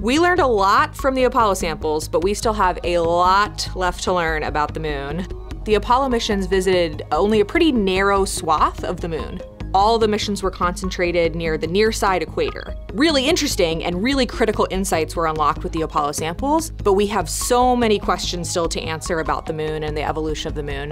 We learned a lot from the Apollo samples, but we still have a lot left to learn about the moon. The Apollo missions visited only a pretty narrow swath of the moon. All the missions were concentrated near the near-side equator. Really interesting and really critical insights were unlocked with the Apollo samples, but we have so many questions still to answer about the moon and the evolution of the moon.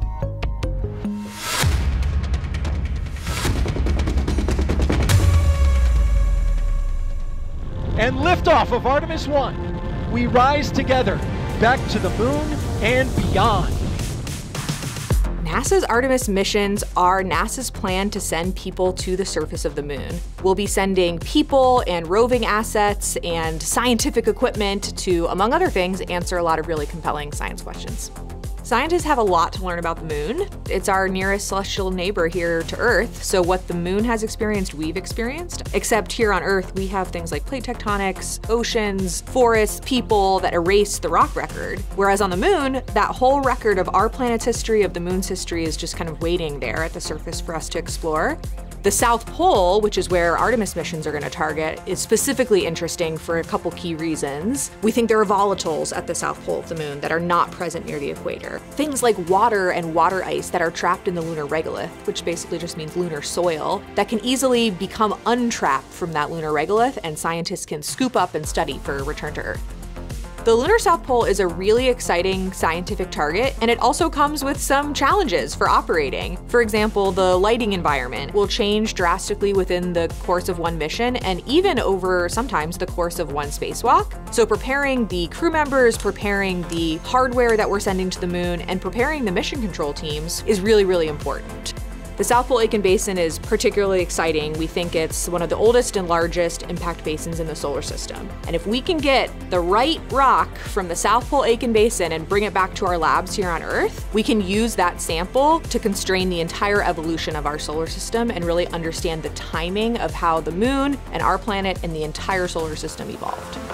And liftoff of Artemis I. We rise together, back to the moon and beyond. NASA's Artemis missions are NASA's plan to send people to the surface of the moon. We'll be sending people and roving assets and scientific equipment to, among other things, answer a lot of really compelling science questions. Scientists have a lot to learn about the moon. It's our nearest celestial neighbor here to Earth, so what the moon has experienced, we've experienced. Except here on Earth, we have things like plate tectonics, oceans, forests, people that erase the rock record. Whereas on the moon, that whole record of our planet's history, of the moon's history, is just kind of waiting there at the surface for us to explore. The South Pole, which is where Artemis missions are going to target, is specifically interesting for a couple key reasons. We think there are volatiles at the South Pole of the moon that are not present near the equator. Things like water and water ice that are trapped in the lunar regolith, which basically just means lunar soil, that can easily become untrapped from that lunar regolith, and scientists can scoop up and study for return to Earth. The lunar South Pole is a really exciting scientific target, and it also comes with some challenges for operating. For example, the lighting environment will change drastically within the course of one mission, and even over sometimes the course of one spacewalk. So preparing the crew members, preparing the hardware that we're sending to the moon, and preparing the mission control teams is really, really important. The South Pole Aitken Basin is particularly exciting. We think it's one of the oldest and largest impact basins in the solar system. And if we can get the right rock from the South Pole Aitken Basin and bring it back to our labs here on Earth, we can use that sample to constrain the entire evolution of our solar system and really understand the timing of how the moon and our planet and the entire solar system evolved.